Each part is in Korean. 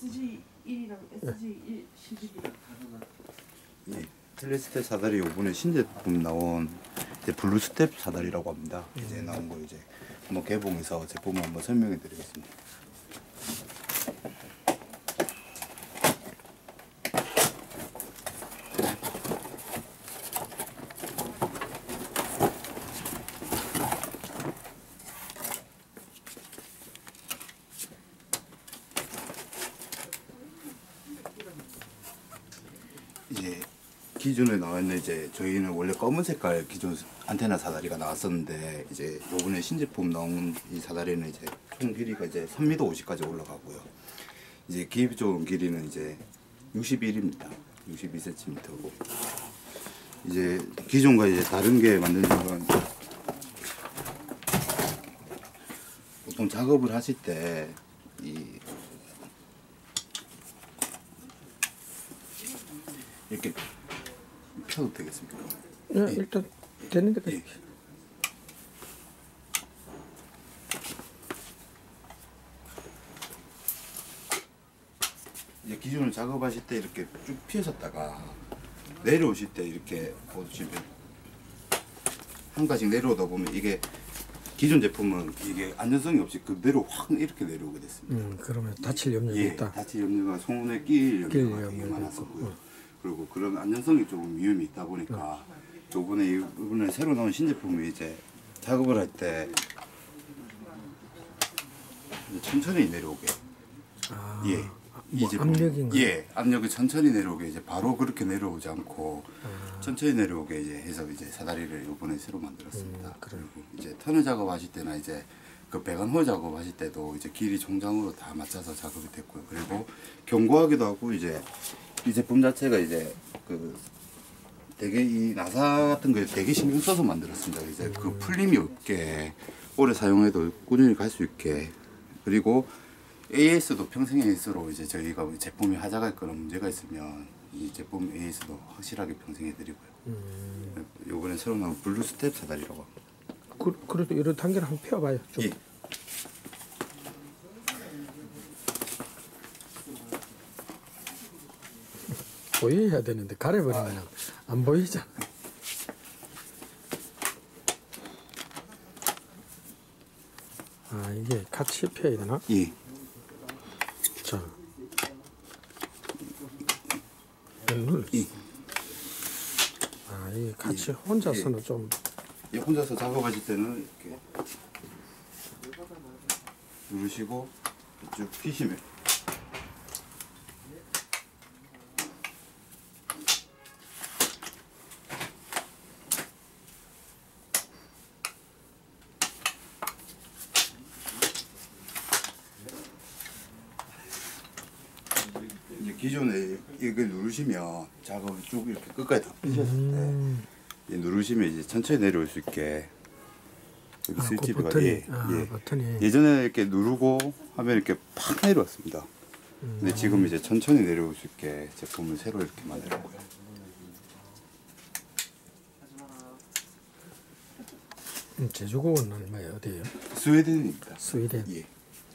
SG1이랑 SG1 11이랑 예, 텔레스텝 사다리 요번에 신제품 나온 이제 블루스텝 사다리라고 합니다. 이제 나온 거 이제 한번 개봉해서 제품을 한번 설명해 드리겠습니다. 이제 기존에 나왔는 이제 저희는 원래 검은 색깔 기존 안테나 사다리가 나왔었는데 이제 요번에 신제품 나온 이 사다리는 이제 총 길이가 이제 3m 50까지 올라가고요. 이제 기존 길이는 이제 61입니다. 62cm고 이제 기존과 이제 다른 게 만든 건 보통 작업을 하실 때 이렇게 펴도 되겠습니까? 네, 일단 되는 데가 예. 이제 기존을 작업하실 때 이렇게 쭉 펴셨다가 내려오실 때 이렇게 보시면 한 가지 내려오다 보면 이게 기존 제품은 이게 안전성이 없이 그대로 확 이렇게 내려오게 됐습니다. 그러면 다칠 염려가 예, 있다. 다칠 염려가 손에 끼일 염려가 되게 염려가 많았었고요. 그리고 그런 안전성이 조금 위험이 있다 보니까 이번에 새로 나온 신제품이 이제 작업을 할 때 천천히 내려오게. 아, 예. 뭐 제품, 압력인가요? 예, 압력이 천천히 내려오게 이제 바로 그렇게 내려오지 않고 천천히 내려오게 이제 해서 이제 사다리를 이번에 새로 만들었습니다. 그래요. 그리고 이제 터널 작업하실 때나 이제 그 배관홀 작업하실 때도 이제 길이 종장으로 다 맞춰서 작업이 됐고요. 그리고 견고하기도 하고 이제 이 제품 자체가 이제 그 되게 이 나사 같은 거 되게 신경 써서 만들었습니다. 이제 그 풀림이 없게 오래 사용해도 꾸준히 갈 수 있게 그리고 AS도 평생 AS로 이제 저희가 제품이 하자갈 그런 문제가 있으면 이 제품 AS도 확실하게 평생 해드리고요. 요번에 새로 나온 블루스텝 사다리라고 합니다. 그래도 이런 단계를 한번 펴봐요. 좀. 예. 보여야 되는데 가려버리면 안 보이잖아. 아, 이게 같이 펴야 되나? 예. 자, 눌러. 예. 아, 이게 같이 혼자서는 좀 예, 혼자서 작업하실 때는 이렇게 누르시고 쭉 피시면 이제 기존에 이걸 누르시면 작업을 쭉 이렇게 끝까지 다 피셨을 때 예, 누르시면 이제 천천히 내려올 수 있게 여기 그 스위치가 버튼이, 예, 예. 버튼이. 예전에 이렇게 누르고 하면 이렇게 팍 내려왔습니다. 근데 지금 이제 천천히 내려올 수 있게 제품을 새로 이렇게 만들었고요. 제조국은 얼마예요? 어디예요? 스웨덴입니다. 스웨덴. 예.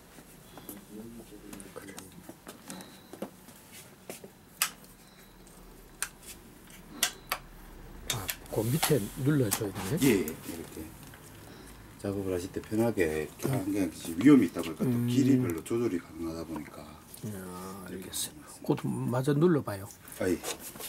아, 그 밑에 눌러줘야 되네. 예, 이렇게 작업을 하실 때 편하게 이렇게 하는 게 위험이 있다 보니까 또 길이별로 조절이 가능하다 보니까 알겠어요. 그것도 마저 눌러봐요. 아, 예.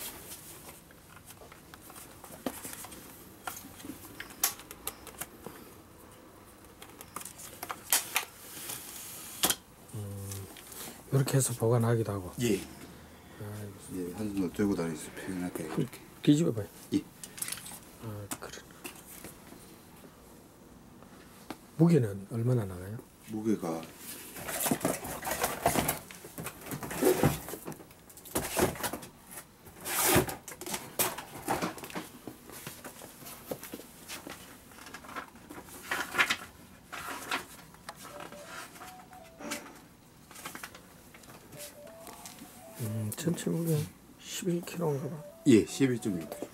이렇게 해서 보관하기도 하고. 예. 예, 한 손으로 들고 다닐 수 편하게 이렇게. 뒤집어봐요. 예. 아, 그래. 무게는 얼마나 나가요? 무게가 전체 무게 11kg인가 봐. 예, 11.6.